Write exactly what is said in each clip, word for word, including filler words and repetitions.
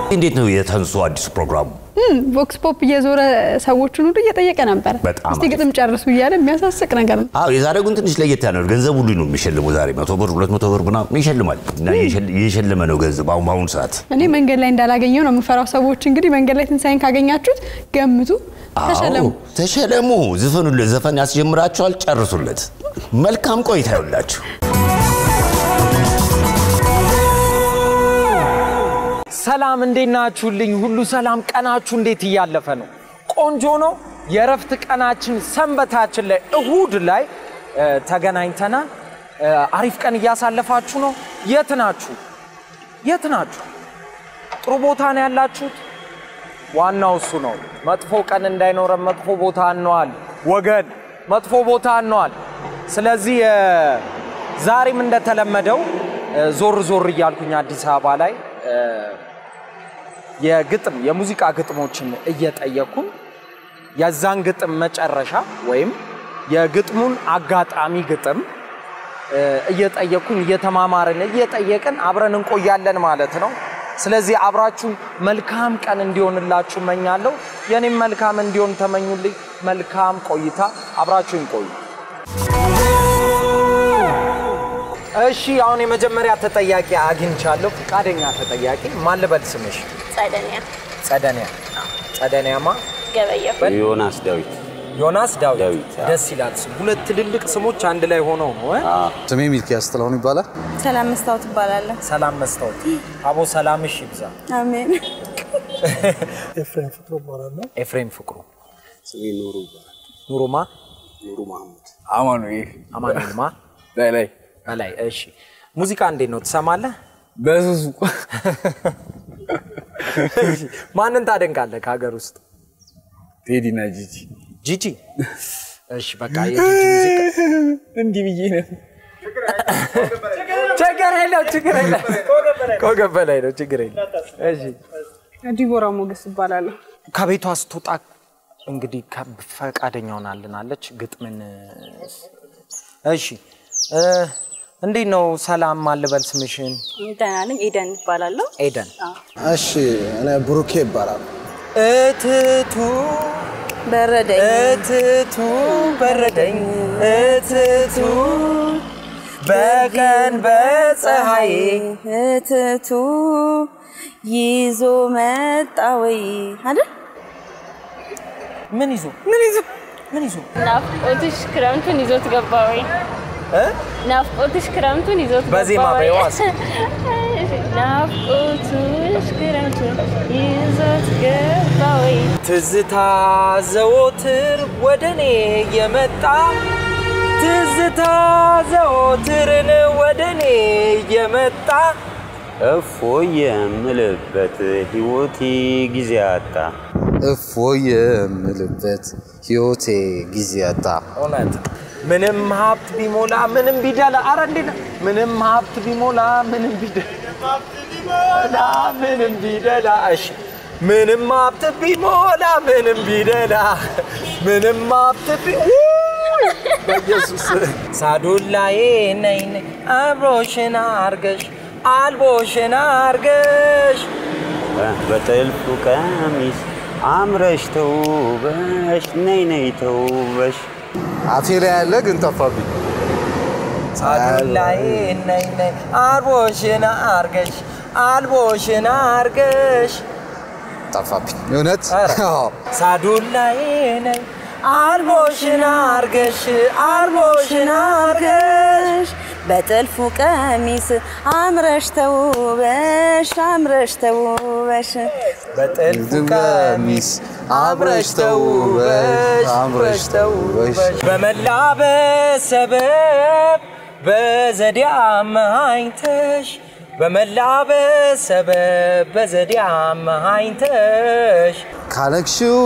እንዴት ነው የተንሱ አዲስ ፕሮግራሙ? ቮክስ ፖፕ እየዞረ ሰዎችን ሁሉ እየጠየቀ ነበር። እስቲ ግጥም ጨርሱ እያለ የሚያሳስቅ ነገር ነው። አዎ የዛሬው ግን ትንሽ ለየት ያለ ነው። ገንዘብ ሁሉ ነው የሚሸልመው ዛሬ መቶ ብር ሁለት መቶ ብር ምናምን ይሸልማል። እና የሸለመ ነው ገንዘብ አሁን ሰዓት። እኔ መንገድ ላይ እንዳላገኘው ነው የምፈራው። ሰዎች እንግዲህ መንገድ ላይ ትንሳኤን ካገኛችሁት ገምቱ፣ ተሸለሙ ተሸለሙ። ዘፈኑን ዘፈን ያስጀምራችኋል፣ ጨርሱለት። መልካም ቆይታ ይሁንላችሁ። ሰላም እንዴት ናችሁልኝ? ሁሉ ሰላም ቀናችሁ እንዴት እያለፈ ነው? ቆንጆ ነው። የረፍት ቀናችን ሰንበታችን ላይ እሁድ ላይ ተገናኝተና አሪፍ ቀን እያሳለፋችሁ ነው? የት ናችሁ? የት ናችሁ? ጥሩ ቦታ ነው ያላችሁት? ዋናው እሱ ነው። መጥፎ ቀን እንዳይኖር መጥፎ ቦታ አንዋል ወገን፣ መጥፎ ቦታ አንዋል። ስለዚህ ዛሬም እንደተለመደው ዞር ዞር እያልኩኝ አዲስ አበባ ላይ የግጥም የሙዚቃ ግጥሞችን እየጠየቁ ያዛን ግጥም መጨረሻ ወይም የግጥሙን አጋጣሚ ግጥም እየጠየቁን እየተማማረን እየጠየቅን አብረን እንቆያለን ማለት ነው። ስለዚህ አብራችሁ መልካም ቀን እንዲሆንላችሁ መኛለሁ። የኔም መልካም እንዲሆን ተመኙልኝ። መልካም ቆይታ፣ አብራችሁን ቆዩ። እሺ አሁን የመጀመሪያ ተጠያቂ አግኝቻለሁ። ፈቃደኛ ተጠያቂ ማን ልበል ስምሽ? ጸደኒያ ጸደኒያ ጸደኒያማ ገበየው ዮናስ ዳዊት ዮናስ ዳዊት ደስ ይላል። ሁለት ትልልቅ ስሞች አንድ ላይ ሆነው ነው። ስሜ ሚልኪያስ ጥላሁን ይባላል። ሰላም መስታወት ይባላል። ሰላም መስታወት አቦ ሰላምሽ ይብዛ። አሜን። ኤፍሬም ፍቅሩ ይባላል። ኤፍሬም ፍቅሩ ስሜ ኑሩ ይባላል። ኑሩማ ኑሩ መሐመድ አማኑኤል አማኑኤልማ በላይ በላይ። እሺ ሙዚቃ እንዴት ነው ትሰማለህ? በሱሱ ማንን ታደንቃለህ ከሀገር ውስጥ? ቴዲና ጂጂ ጂጂ። እሺ በቃ የጂጂ ሙዚቃ እንዲህ ብዬ ነው። ችግር የለው ችግር የለው ኮገብ በላይ ነው ችግር የለው። እሺ ዲቦራ ሞገስ ይባላል። ከቤቷ ስትወጣ እንግዲህ ፈቃደኛ ሆናልናለች ግጥምን። እሺ እንዴት ነው? ሰላም ማልበል ስምሽን? ደህና ነኝ። ኤደን ይባላለሁ። ኤደን። እሺ እኔ ብሩኬ ይባላል። እትቱ በረደኝ እትቱ በረደኝ እትቱ በቀን በፀሐይ እትቱ ይዞ መጣ ወይ አይደል? ምን ይዞ ምን ይዞ ምን ይዞ? ናፍቆትሽ ክረምቱን ይዞት ገባ ወይ? እ ናፍቆትሽ ክረምቱን ይዞት ገባ ወይ? በዜማ በዋስ ናፍቆትሽ ክረምቱን ይዞት ገባ ወይ? ትዝታ ዘወትር ወደኔ የመጣ ትዝታ ዘወትርን ወደኔ የመጣ እፎይ የምልበት ህይወቴ ጊዜ አጣ እፎይ የምልበት ህይወቴ ጊዜ አጣ። እውነት ምንም ሀብት ቢሞላ ምንም ቢደላ አረ እንዴ ምንም ሀብት ቢሞላ ምንም ቢደላ ምንም ቢደላ እሺ ምንም ሀብት ቢሞላ ምንም ቢደላ ምንም ሀብት ቢ በኢየሱስ ሳዱላዬ ነይ ነይ አብሮሽና አርገሽ አልቦሽና አርገሽ በጥልፉ ቀሚስ አምረሽ ተውበሽ ነይ ነይ ተውበሽ አፌ ላይ ያለ ግን ጠፋብኝ። ሳዱላዬ ነይ ነይ አልቦሽና አርገሽ አልቦሽና አርገሽ ጠፋብኝ እውነት። ሳዱላዬ ነይ አልቦሽና አርገሽ አልቦሽና አርገሽ በጥልፉ ቀሚስ አምረሽ ተውበሽ አምረሽ ተውበሽ በጥልፉ ቀሚስ አምረሽ ተውበሽ አምረሽ ተውበሽ በመላበስ ሰበብ በዘዴ አመሃኝተሽ በመላበስ ሰበብ በዘዴ አመሃኝተሽ ካለክሽው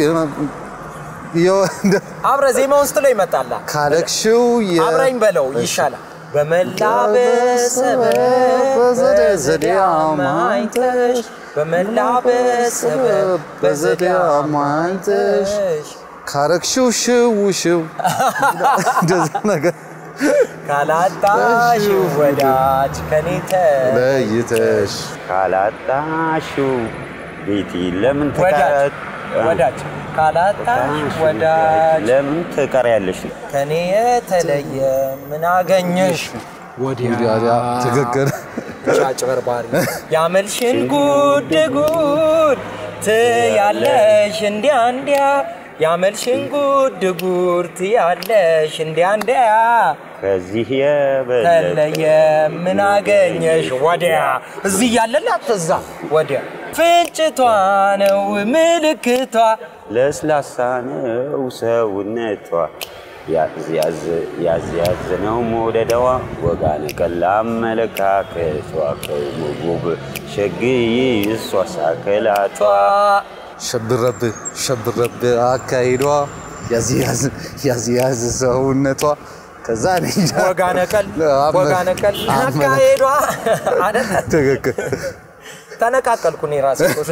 አብረ ዜማ ውስጥ ላይ ይመጣላ ካለክሽው አብረኝ በለው ይሻላል። በመላበስ ሰበብ በዘዴ አመሃኝተሽ በመላበስ ሰበብ በዘዴ አመሃኝተሽ ካለክሽው ሽው ሽው እንደዛ ነገር ካላጣሽው ወዳጅ ከኔ ተለይተሽ ካላጣሽው ቤቲ ለምን ትቀር ወዳጅ ካላጣሽ ወዳጅ ለምን ትቀሪያለሽ ከኔ የተለየ ምን አገኘሽ ወዲያ ትክክል ጫጭበርባሪ ያመልሽን ጉድ ጉድ ትያለሽ እንዲያ እንዲያ ያመልሽን ጉድ ጉድ ትያለሽ እንዲያ እንዲያ ከዚህ የበለጠ ተለየ ምን አገኘሽ ወዲያ እዚህ ያለላት እዛ ወዲያ ፍንጭቷ ነው ምልክቷ ለስላሳ ነው ሰውነቷ ያዝ ያዝ ያዝ ያዝ ነው ሞደደዋ ወጋነ ቀላም መለካከቷ ከሙጉብ ሸግይ እሷ ሳከላቷ ሸብረብ ሸብረብ አካይዷ ያዝ ያዝ ያዝ ያዝ ሰውነቷ ከዛ ነኝ ወጋነ ቀል ወጋነ ቀል አካይዷ አይደል ትክክል ተነቃቀልኩኝ ራሴ እሺ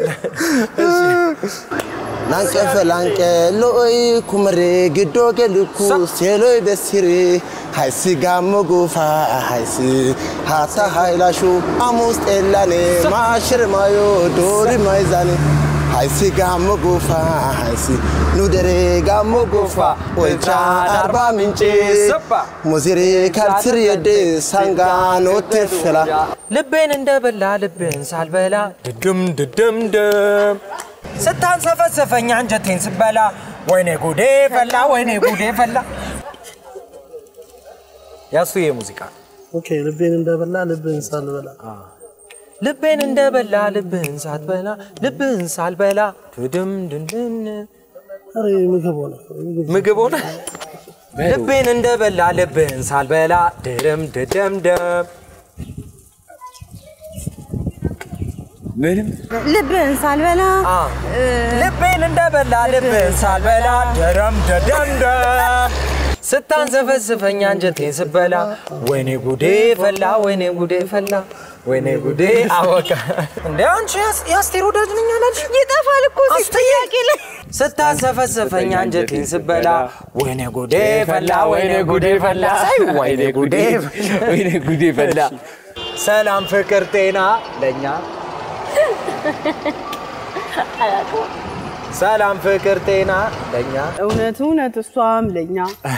ላንቀፈ ላንቀሎይ ኩመሬ ግዶ ገልኩ ሴሎይ በሲሪ ሃይሲ ጋሞ ጉፋ ሃይሲ ሃታ ሃይላሹ አሙስ ኤላኔ ማሽር ማዮ ዶሪ ማይዛኔ ሃይሲ ጋሞ ጉፋ ሃይሲ ኑደሬ ጋሞ ጉፋ ወይቻ አርባ ምንጭ ሙዚሪ ካልትር የደ ሳንጋኖ ተፈላ ልቤን እንደበላ ልቤን ሳልበላ ድድም ድድም ድም ስታንሰፈሰፈኝ አንጀቴን ስበላ ወይኔ ጉዴ ፈላ ወይኔ ጉዴ ፈላ ያሱ የሙዚቃ ኦኬ ልቤን እንደበላ ልቤን ሳልበላ ልቤን እንደበላ ልቤን ሳትበላ ልቤን ሳልበላ ድድም ድድም አሬ ምግብ ሆነ ምግብ ሆነ ልቤን እንደበላ ልቤን ሳልበላ ድድም ድድም ድም ምንም ልብን ሳልበላ ልቤን እንደበላ ልቤን ሳልበላ ደረም ደደምደም ስታንሰፈስፈኝ አንጀቴን ስበላ ወይኔ ጉዴ ፈላ ወይኔ ጉዴ ፈላ ወይኔ ጉዴ አወቃ እንዴ አንቺ ያስቴር ወዳጅ ነኝ አላልሽ ይጠፋል እኮ ሲጥያቄ ላይ ስታንሰፈስፈኝ አንጀቴን ስበላ ወይኔ ጉዴ ፈላ ወይኔ ጉዴ ፈላ ሳይ ወይኔ ጉዴ ወይኔ ጉዴ ፈላ ሰላም ፍቅር ጤና ለኛ ሰላም ፍቅር ጤና ለኛ እውነት እውነት እሷም ለኛ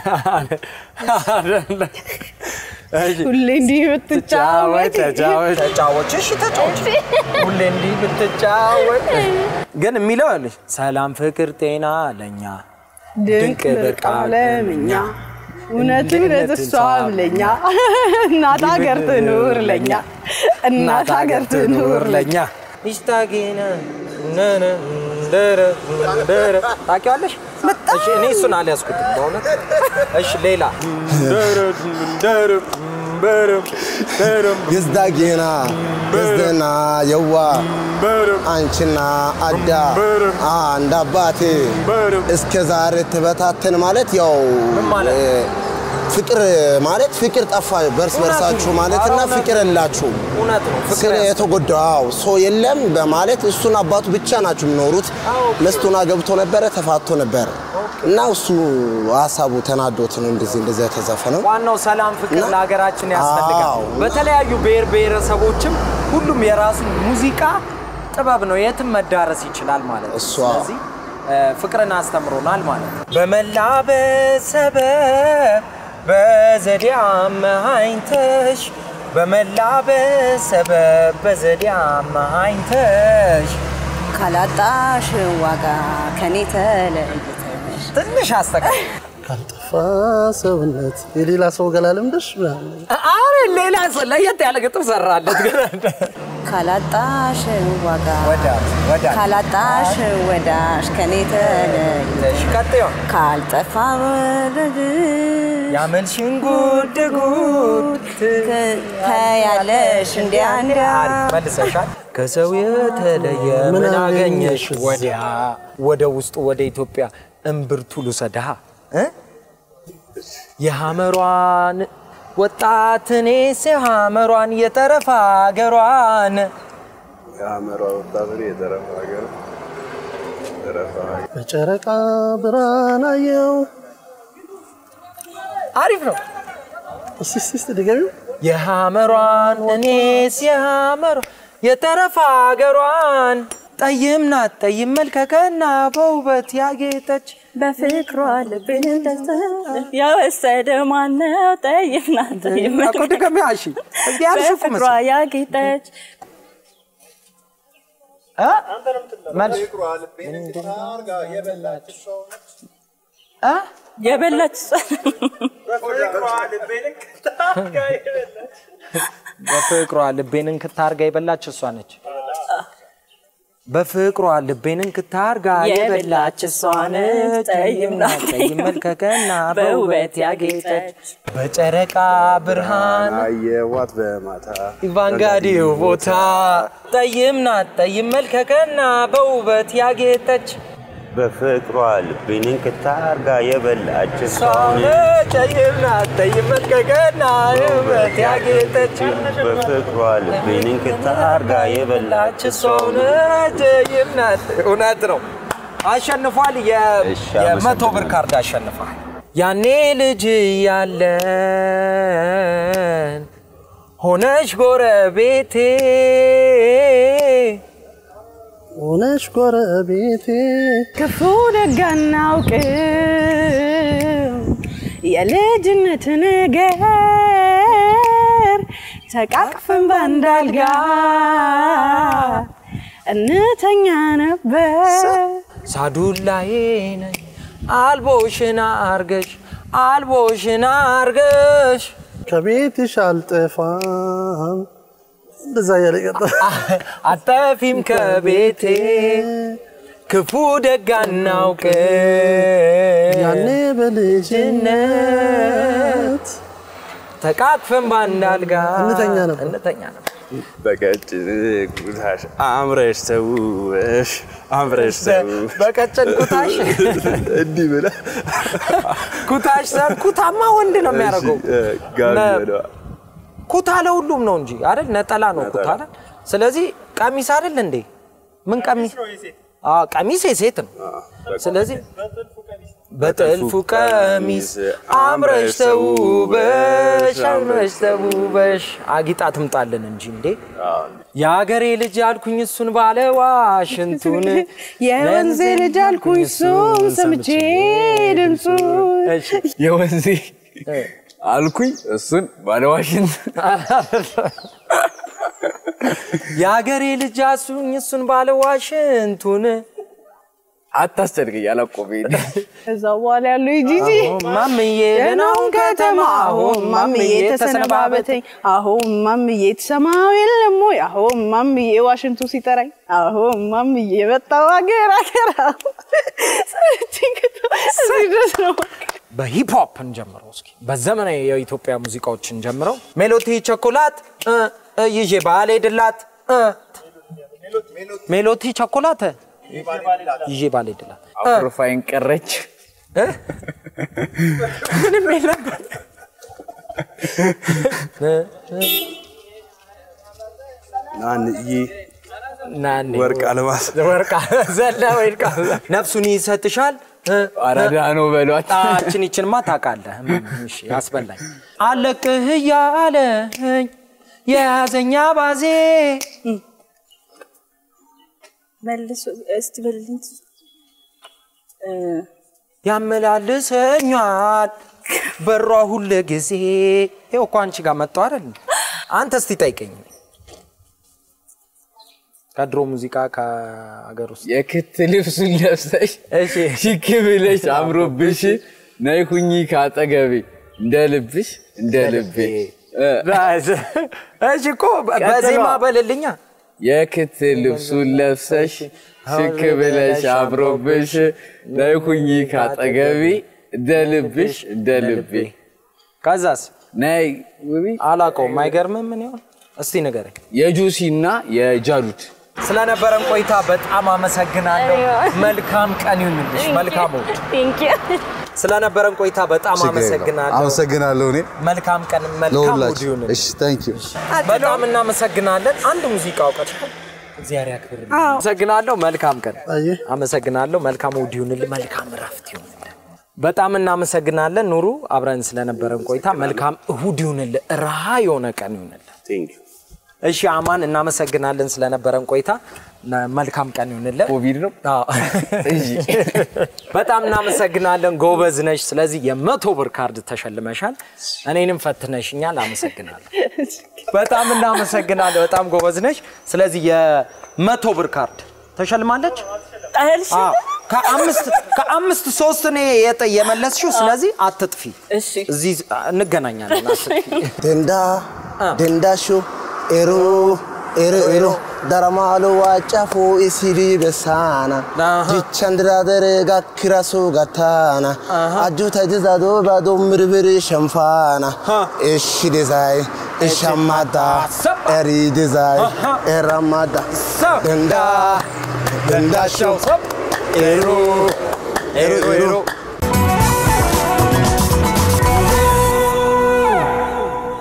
ሁሌ እንዲህ ብትጫወት ተጫወት ተጫወት እሺ ተጫወት ሁሌ እንዲህ ብትጫወት ግን የሚለው አለሽ ሰላም ፍቅር ጤና ለኛ ድንቅ በቃም ለኛ እውነት እውነት እሷም ለኛ እናት ሀገር ትኑር ለኛ እናት ሀገር ትኑር ለኛ ይስታጊና ነነ ደረ ደረ ታውቂዋለሽ እሺ እኔ እሱን አልያዝኩትም በእውነት እሺ ሌላ ደረ ደረ በረ ደረ ይስታጊና ይስደና የዋ አንቺና አዳ አንድ አባቴ እስከ ዛሬ ተበታተን ማለት ያው ፍቅር ማለት ፍቅር ጠፋ በርስ በርሳችሁ ማለትና ፍቅር እላችሁ እውነት ነው ፍቅር የተጎዳው ሰው የለም በማለት እሱን አባቱ ብቻ ናችሁ የሚኖሩት መስቶና ገብቶ ነበር ተፋቶ ነበር እና እሱ ሐሳቡ ተናዶት ነው እንደዚህ እንደዚህ ተዘፈነው ዋናው ሰላም ፍቅር ለሀገራችን ያስፈልጋል በተለያዩ ብሔር ብሔረሰቦችም ሁሉም የራሱ ሙዚቃ ጥበብ ነው የትም መዳረስ ይችላል ማለት ነው ስለዚህ ፍቅርን አስተምሮናል ማለት ነው በመላበሰበ በዘዲያም ሃይንተሽ በመላበሰበ በዘዲያም ሃይንተሽ ካላጣሽ ዋጋ ከኔ ተለይተሽ ትንሽ አስተካክል ካልጠፋ ሰውነት የሌላ ሰው ገላለምደሽ አረ ሌላ ሰው ለየት ያለ ግጥም ሰራለት ገና ካላጣሽ ዋጋ ወዳጅ ወዳጅ ካላጣሽ ወዳጅ ከኔ ተለይተሽ ቀጥዮ ካልጠፋ ወዳጅ ያመልሽን ጉድ ጉድ ከያለሽ እንዲያ እንዲያ መልሰሻል ከሰው የተለየ ምን አገኘሽ ወዲያ ወደ ውስጥ ወደ ኢትዮጵያ እምብርቱ ልሰደሃ እ የሐመሯን ወጣትኔ ሲሐመሯን የተረፋ ሀገሯን የሐመሯ ወጣትኔ የተረፋ ሀገር ተረፋ በጨረቃ ብርሃን አየው አሪፍ ነው እስቲ እስቲ ድገሚው የሐመሯን እኔስ የሐመሯ የተረፋ አገሯን ጠይም ናት ጠይም መልከከና በውበት ያጌጠች በፍቅሯ ልቤን እንደዛ ያወሰደ ማነው ጠይም ናት ጠይም እኮ ድገሚ አሺ እስቲ አልሽኩ በፍቅሯ ያጌጠች አ በፍቅሯ ልቤን እንድታርጋ የበላች አ የበላች በፍቅሯ ልቤን እንድታርጋ የበላች በፍቅሯ ልቤን እንድታርጋ የበላች እሷ ነች በፍቅሯ ልቤን እንድታርጋ የበላች እሷ ነች ጠይም ናት ጠይም መልከከና በውበት ያጌጠች በጨረቃ ብርሃን አየዋት በማታ ኢቫንጋዲው ቦታ ጠይም ናት ጠይም መልከከና በውበት ያጌጠች በፍቅሯ ልቤን እንድታርጋ የበላች ሷነ ጠይም ናት ጠይም መልከከና በውበት ያጌጠች በፍቅሯ ልቤን እንድታርጋ የበላች ሷነ ጠይም ናት እውነት ነው አሸንፏል የመቶ ብር ካርድ አሸንፏል ያኔ ልጅ ያለን ሆነሽ ጎረቤቴ ሆነሽ ጎረቤቴ ክፉ ደግ አናውቅም የልጅነት ነገር ተቃቅፈን ባንድ አልጋ እንተኛ ነበር ሳዱላዬ ነኝ አልቦሽና አርገሽ አልቦሽና አርገሽ ከቤትሽ አልጠፋም እንደዛ ያለ ቀጣ አጠፊም ከቤቴ ክፉ ደግ አናውቅ ያኔ በልጅነት ተቃቅፈን ባንድ አልጋ እንተኛ ነበር እንተኛ ነበር በቀጭን ኩታሽ አምረሽ ተውበሽ አምረሽ ተው በቀጭን ኩታሽ እንዲህ ብለ ኩታሽ ሰር ኩታማ ወንድ ነው የሚያደርገው ጋር ኩታ ለሁሉም ነው እንጂ አይደል ነጠላ ነው ኩታ አይደል ስለዚህ ቀሚስ አይደል እንዴ ምን ቀሚስ አ ቀሚስ የሴት ነው ስለዚህ በጥልፉ ቀሚስ አምረሽ ተውበሽ አምረሽ ተውበሽ አጊጣ ትምጣለን እንጂ እንዴ ያገሬ ልጅ አልኩኝ እሱን ባለ ዋሽንቱን የወንዜ ልጅ አልኩኝ እሱን ሰምቼ ድምጹ የወንዜ አልኩኝ እሱን ባለ ዋሽንቱን ያገሬ ልጅ አልኩኝ እሱን ባለ ዋሽንቱን አታስጨርቅ ያላቆበኝ እዛው በኋላ ያለው ጂጂ ማምዬ ለናውን ከተማ አሁን ማምዬ ተሰነባበተኝ አሁን ማምዬ ተሰማው የለም ወይ አሁን ማምዬ ዋሽንቱ ሲጠራኝ አሁን ማምዬ መጣው አገር አገር ስለቲንክቶ ሲደስ ነው በሂፕ ሆፕ እንጀምረው እስኪ በዘመናዊ የኢትዮጵያ ሙዚቃዎችን ጀምረው ሜሎዲ ቸኮላት ይዤ ባሌ ድላት ሜሎዲ ቸኮላት ይዤ ባሌ ድላት አፍሮፋይን ቀረች ምንም የለበት ናንይ ናን ወርቅ አልባስ ወርቅ ዘላ ወርቅ ነፍሱን ይሰጥሻል አራዳ ነው በሏት አችን ይችንማ ታቃለህ እሺ ያስበላኝ አለቅህ ያለኝ የያዘኛ ባዜ መልሱ እስቲ በልኝ ያመላልሰኛል በሯ ሁሉ ጊዜ ይኸው እኮ አንቺ ጋር መጣው አይደል አንተ እስቲ ጠይቀኝ ከድሮ ሙዚቃ ከአገር ውስጥ የክት ልብሱን ለብሰሽ እሺ ሽክ ብለሽ አምሮብሽ ነይ ሁኚ ካጠገቤ እንደ ልብሽ እንደ ልቤ እሺ እኮ በዜማ በልልኛ የክት ልብሱን ለብሰሽ ሽክ ብለሽ አምሮብሽ ነይ ሁኚ ካጠገቤ እንደ ልብሽ እንደ ልቤ ከዛስ ነይ ውቢ አላቀውም አይገርምም ምን ይሆን እስቲ ንገረኝ የጁሲና የጃሉት ስለነበረን ቆይታ በጣም አመሰግናለሁ መልካም ቀን ይሁንልሽ መልካም ወጥ ቴንክ ዩ ስለነበረን ቆይታ በጣም አመሰግናለሁ አመሰግናለሁ እኔ መልካም ቀን መልካም ወጥ ይሁንልሽ እሺ ታንክ ዩ በጣም እናመሰግናለን አንድ ሙዚቃ አውቀሽ እግዚአብሔር ያክብርልኝ አመሰግናለሁ መልካም ቀን አመሰግናለሁ መልካም ወጥ ይሁንልሽ መልካም ራፍት ይሁንልሽ በጣም እናመሰግናለን ኑሩ አብረን ስለነበረን ቆይታ መልካም እሁድ ይሁንልህ ራሃ የሆነ ቀን ይሁንልህ ቴንክ ዩ እሺ አማን እናመሰግናለን ስለነበረን ቆይታ መልካም ቀን ይሁንልህ ኮቪድ ነው አዎ እሺ በጣም እናመሰግናለን ጎበዝ ነሽ ስለዚህ የመቶ ብር ካርድ ተሸልመሻል እኔንም ፈትነሽኛል አመሰግናለሁ በጣም እናመሰግናለን በጣም ጎበዝ ነሽ ስለዚህ የመቶ ብር ካርድ ተሸልማለች ጣልሽ ከአምስት ከአምስት ሶስት ነው የመለስሽው ስለዚህ አትጥፊ እሺ እዚህ እንገናኛለን አትጥፊ ደንዳ ደንዳሹ ኤሮ ኤሮ ኤሮ ዳራማሎ ዋጫፎ ኢሲዲ በሳና ጂቻንድራደረ ጋክራሶ ጋታና አጁ ተጅዛዶ ባዶ ምርብር ሸንፋና እሺ ዲዛይ እሻማዳ ኤሪ ዲዛይ ኤራማዳ ደንዳ ደንዳሾ ኤሮ ኤሮ ኤሮ